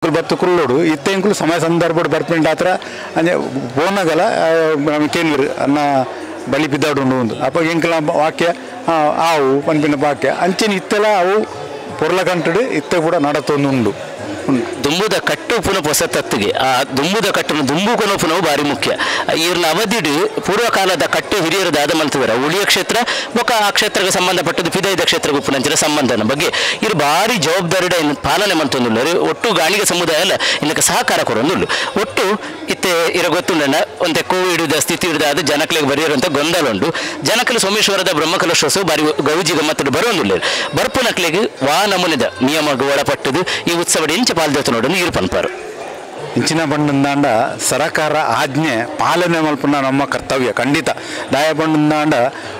ಬತ್ತು ಕುಳ್ಳೋಡು ಇತ್ತೆಂಕುಲು ಸಮಯ ಸಂದರ್ಭ ಬರ್ಪಿಂಡ ಹತ್ರ ಅಂದರೆ ಫೋನಾಗಲ್ಲ ಕೇಳಿರು ಅನ್ನ ಬಲಿ ಬಿದ್ದಾಡು ಒಂದು ಅಪ್ಪ ಎಂಕಲ ವಾಕ್ಯ ಆವು ಪನ್ಪಿನ ವಾಕ್ಯ ಅಂಚಿನ ಇತ್ತೆಲ್ಲ ಅವು ಪೊರ್ಲ ಕಂಟಡು ಇತ್ತೆ ಕೂಡ ನಡತೊಂದುಂಡು ದುಂಬುದ ಕಟ್ಟು ಪುನಃ ಹೊಸತತ್ತಿಗೆ ಆ ದುಂಬುದ ಕಟ್ಟನ್ನು ದುಂಬುಕೊನೋ ಪುನಃ ಭಾರಿ ಮುಖ್ಯ ಇರ್ನ ಅವಧಿಡು ಪೂರ್ವಕಾಲದ ಕಟ್ಟು ಹಿರಿಯರದ ಆದ ಮಲ್ತಿದ್ದಾರೆ ಉಳಿಯ ಕ್ಷೇತ್ರ ಬೊಕ್ಕ ಆ ಕ್ಷೇತ್ರಕ್ಕೆ ಸಂಬಂಧಪಟ್ಟದ್ದು ಪಿದೈದ ಕ್ಷೇತ್ರಕ್ಕೆ ಉಪ್ಪುನಂಚಿನ ಸಂಬಂಧನ ಬಗ್ಗೆ ಇರು ಭಾರಿ ಜವಾಬ್ದಾರಿಡ ಪಾಲನೆ ಮಂತೊಂದುಳ್ಳು ಒಟ್ಟು ಗಾಣಿಗ ಸಮುದಾಯ ಎಲ್ಲ ಇನ್ನಕ್ಕೆ ಸಹಕಾರ ಕೊರೊಂದುಳ್ಳು ಒಟ್ಟು ಇತ್ತೆ ಇರ ಗೊತ್ತುಂಡ ಒಂತೆ ಕೋವಿಡ್ ಸ್ಥಿತಿ ಹಿಡಿದಾದ ಜನಕಲಿಗೆ ಬರೆಯುವಂಥ ಗೊಂದಲ ಉಂಟು ಜನಕಲು ಸೋಮೇಶ್ವರದ ಬ್ರಹ್ಮಕಲಶೋತ್ಸವ ಬಾರಿ ಗೌಜಿ ಗಮ್ಮತ್ತು ಬರೋಂದುಳ್ಳು ಬರ್ಪುನಕ್ಲಿಗೆ ವಾ ನಮೂನೆದ ನಿಯಮಕ್ಕೆ ಒಳಪಟ್ಟದು ಈ ಉತ್ಸವ ಇಂಚ ಪಾಲ್ದತ್ತು ನೋಡೋದು ನೀರು ಪನ್ಪಾರು ಇಂಚಿನ ಬಂಡಂದಾಂಡ ಸರಕಾರ ಆಜ್ಞೆ ಪಾಲನೆ ಮಲ್ಪನ ನಮ್ಮ ಕರ್ತವ್ಯ ಖಂಡಿತ ದಾಯ ಬಂಡಂದಾಂಡ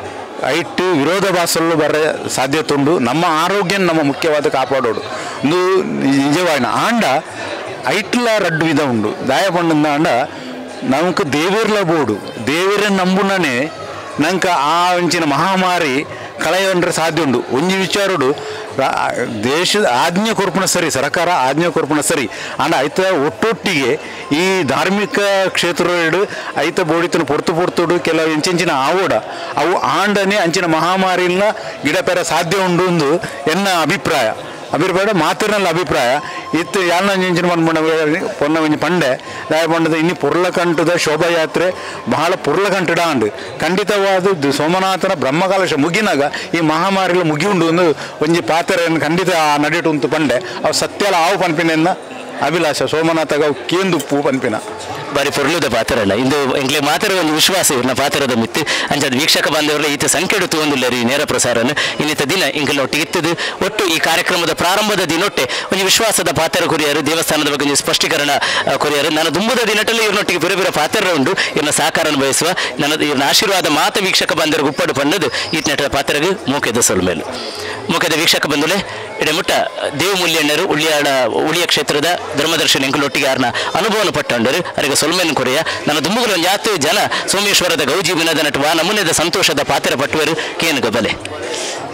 ಐಟ್ ವಿರೋಧಾಭಾಸಗಳು ಬರ ಸಾಧ್ಯತೆ ಉಂಟು ನಮ್ಮ ಆರೋಗ್ಯ ನಮ್ಮ ಮುಖ್ಯವಾದ ಕಾಪಾಡೋಡು ಒಂದು ನಿಜವಾದ ಆಂಡ ಐಟ್ಲ ರಡ್ಡು ವಿಧ ಉಂಡು ದಾಯ ಬಂಡಂದಾಂಡ ನಮ್ಗೆ ದೇವೇರ್ಲ ಬೋಡು ದೇವೇರ ನಂಬುನನೆ ನಂಗೆ ಆ ಒಂಚಿನ ಮಹಾಮಾರಿ ಕಳೆಯೊಂಡ್ರೆ ಸಾಧ್ಯ ಉಂಡು ಒಂಜಿ ವಿಚಾರಡು ದೇಶದ ಆಜ್ಞೆ ಕೊರ್ಪಣ ಸರಿ ಸರ್ಕಾರ ಆಜ್ಞೆ ಕೊರ್ಪಣ ಸರಿ ಅಂಡ್ ಐತ ಒಟ್ಟೊಟ್ಟಿಗೆ ಈ ಧಾರ್ಮಿಕ ಕ್ಷೇತ್ರ ಐತ ಬೋಡಿತನ ಪೊರ್ತುಡು ಕೆಲವು ಎಂಚಿನ ಆವೋಡ ಅವು ಆಂಡನೆ ಅಂಚಿನ ಮಹಾಮಾರಿನ ಗಿಡಪೆರ ಸಾಧ್ಯ ಉಂಡು ಎಂದು ಎನ್ನ ಅಭಿಪ್ರಾಯ ಮಾತಿನಲ್ಲಿ ಅಭಿಪ್ರಾಯ ಇತ್ತು ಯಾರನ್ನ ಎಂಚಿನ ಪೊನ್ನ ಒಂಜಿ ಪಂಡೆ ದಾಯ ಪಂಡದ ಇನ್ನು ಪುರ್ಲಕಂಠದ ಶೋಭಾಯಾತ್ರೆ ಬಹಳ ಪುರ್ಲಕಂಠಡ ಅಂಡು ಖಂಡಿತವಾದ ಸೋಮನಾಥನ ಬ್ರಹ್ಮಕಲಶ ಮುಗಿನಾಗ ಈ ಮಹಾಮಾರಿಗಳು ಮುಗಿ ಉಂಡು ಒಂದು ಒಂಜಿ ಪಾತ್ರೆಯನ್ನು ಖಂಡಿತ ನಡಿಟು ಉಂಟು ಪಂಡೆ ಅವು ಸತ್ಯಲ ಆವು ಪನ್ಪಿನ ಅಭಿಲಾಷ ಸೋಮನಾಥಗ ಕೇಂದು ಪೂ ಪನ್ಪಿನ ಬಾರಿ ಪೊರ್ಲುದ ಪಾತ್ರ ಅಲ್ಲ ಇಂದು ಎಂಕ್ಲೆ ಮಾತ್ರ ಒಂದು ವಿಶ್ವಾಸ ಇವ್ರನ್ನ ಪಾತ್ರದ ಮಿತ್ತು ಅಂಚದ ವೀಕ್ಷಕ ಬಾಂಧವರ ಈತ ಸಂಖ್ಯೆಡು ತಗೊಂಡಿಲ್ಲ ಈ ನೇರ ಪ್ರಸಾರನ ಇನ್ನಿತ ದಿನ ಇಂಕಲೊಟ್ಟಿಗೆ ಇತ್ತದು ಒಟ್ಟು ಈ ಕಾರ್ಯಕ್ರಮದ ಪ್ರಾರಂಭದ ದಿನೊಟ್ಟೆ ಒಂದು ವಿಶ್ವಾಸದ ಪಾತ್ರ ಕೊರಿಯರು ದೇವಸ್ಥಾನದ ಬಗ್ಗೆ ಒಂದು ಸ್ಪಷ್ಟೀಕರಣ ಕೊರಿಯರು ನಾನು ದುಂಬುದ ದಿನಟಲ್ಲಿ ಇವ್ರನ್ನೊಟ್ಟಿಗೆ ಬೇರೆ ಬೇರೆ ಪಾತ್ರ ಉಂಟು ಇವ್ರನ್ನ ಸಹಕಾರ ಬಯಸುವ ನನ್ನ ಇವ್ರನ್ನ ಆಶೀರ್ವಾದ ಮಾತ ವೀಕ್ಷಕ ಬಾಂಧವರಿಗೆ ಉಪ್ಪಡು ಪನ್ನದು ಈತ ನಟದ ಪಾತ್ರಗೆ ಮೂಕೆದ ಸೊಲ್ಮೇಲು ಮೂಕೆದ ವೀಕ್ಷಕ ಬಂಧುಲೆ ಇಡಮುಟ್ಟ ದೇವಮೂಲ್ಯಣ್ಣರು ಉಳಿಯ ಕ್ಷೇತ್ರದ ಧರ್ಮದರ್ಶನ ಎಂಕಲೊಟ್ಟಿಗೆ ಯಾರನ್ನ ಅನುಭವನ ಪಟ್ಟಂಡರು ಅವರಿಗೆ ಸೊಲ್ಮೇನು ಕೊರೆಯ ನನ್ನ ದುಂಬುಗಳ ಜಾತು ಜನ ಸೋಮೇಶ್ವರದ ಗೌಜಿ ವಿನದ ನಟುವ ನಮೂನೆದ ಸಂತೋಷದ ಪಾತ್ರ ಪಟ್ಟುವರು ಕೇನು ಗಬಲೆ